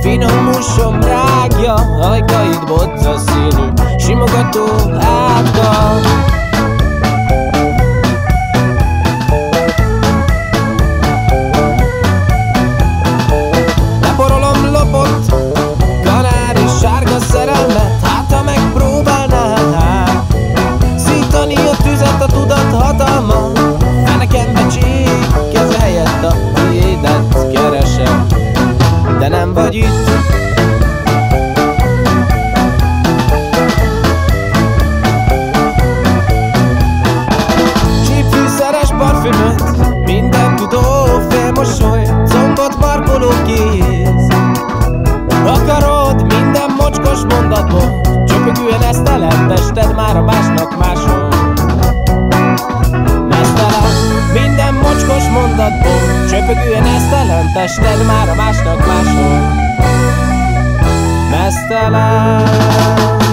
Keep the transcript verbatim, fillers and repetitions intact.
Finom musom rágja, ajkaid bocca színű, simogató átka. Leporolom lopott, kanári sárga szerelmet, hát ha megpróbálnál szítani a tüzet, a tudat hatalma, nekem becsík, keze helyett a tiédet keresem, de nem vagy itt. Csípfűszeres parfümöt, minden tudó félmosoly, combot markoló kéz. Akarod minden mocskos mondatból, csöpögően esztelen tested már a másnak máshol. Mesztelen minden mocskos mondatból, csöpögően esztelen tested már a másnak máshol. Mesztelen.